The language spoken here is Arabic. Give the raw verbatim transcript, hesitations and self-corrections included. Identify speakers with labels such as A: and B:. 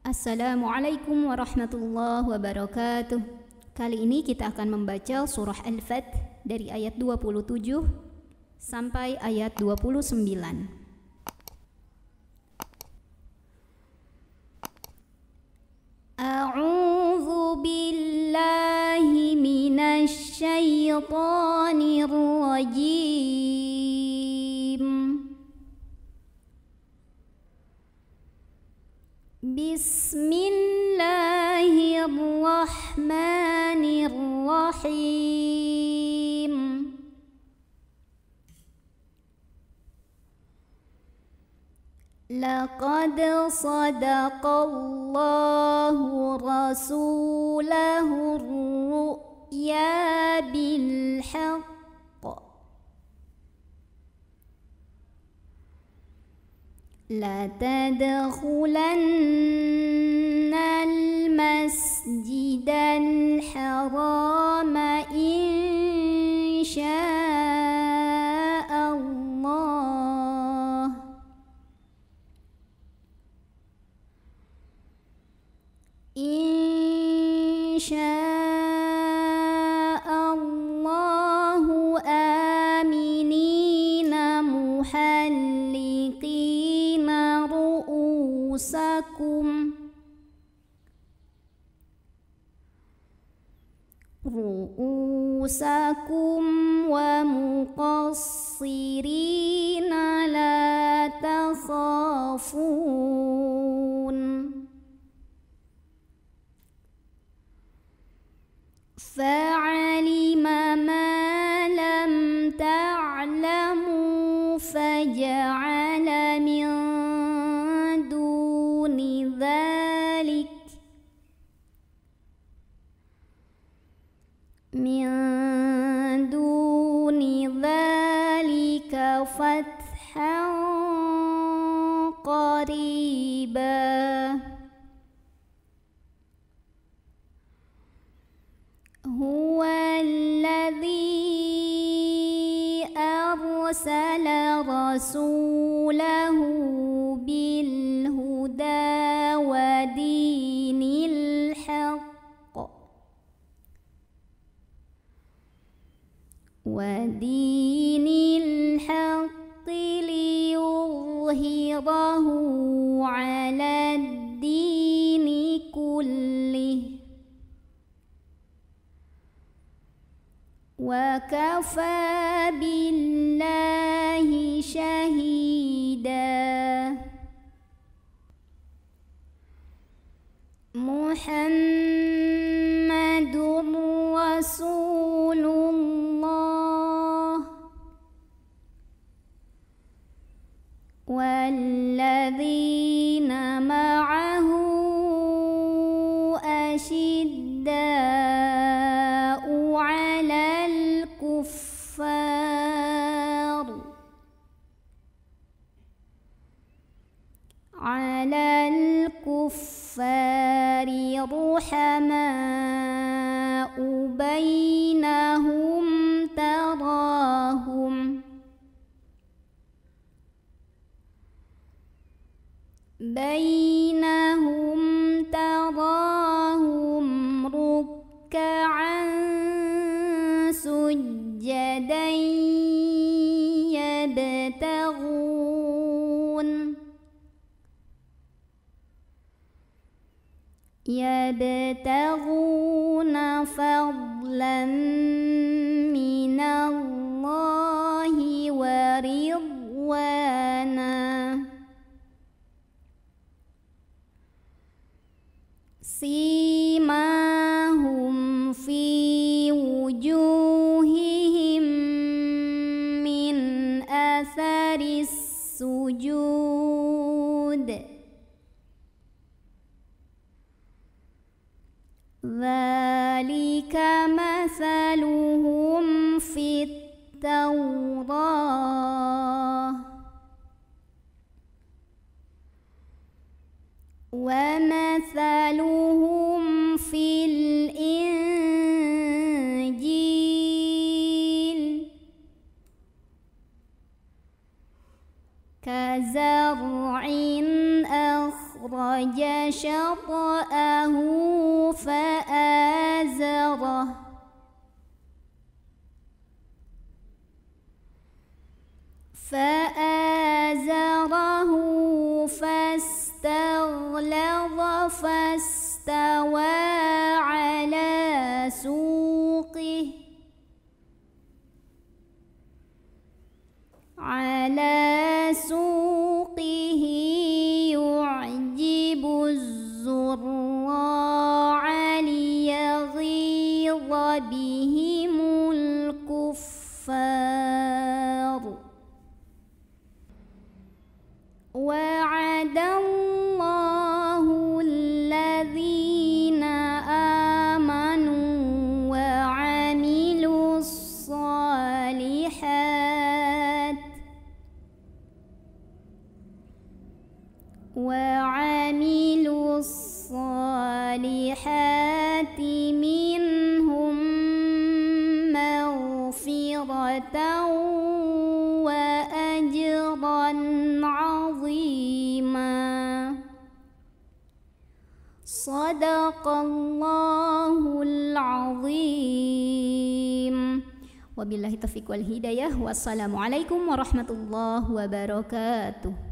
A: Assalamualaikum warahmatullahi wabarakatuh. Kali ini kita akan membaca surah Al-Fath dari ayat dua puluh tujuh sampai ayat dua puluh sembilan. A'udzu billahi minasy syaithanir rajim. Bismillahirrahmanirrahim. Laqad sadaqallahu rasulahu ar-ru'ya bil haqq La tadkhulanna al-masjidal harama insya'Allah insya'Allahu aminina muhalliqina ru'usakum ru'usakum wa muqassirina la takhafun fa'alima ma lam ta'lamu faja'ala min duni dhalik min duni dhalika fathan qariba huwa alladhi arsala rasulahu bil huda wa dinil haqq wa dinil haqqi liyudhhirahu 'ala ad-dini kullih wa kafa billahi shahida. Muhammadur Rasulullah walladzina ma'ahu ashidda'u 'alal kuffar 'alal kuffari ruhama'u bainahum tarahum bainahum tarahum ruk'an sujjadan yabtaghun yabtaghuna fadlan minallahi wa ridwana simahum fi wujuhihim min atharis sujud dzalika mathaluhum fit tawrah wa mathaluhum fil injil kazar'in akh أخرج شطأه فآزره فآزره فاستغلظ فاستوى على سوقه على سوقه يعجب الزراع ليغيظ بهم الكفار. وعد الله الذين آمنوا وعملوا الصالحات وعملوا الصالحات منهم مغفرة وأجرا عظيما. صدق الله العظيم. Wabillahi taufiq wal hidayah. Wassalamualaikum warahmatullahi wabarakatuh.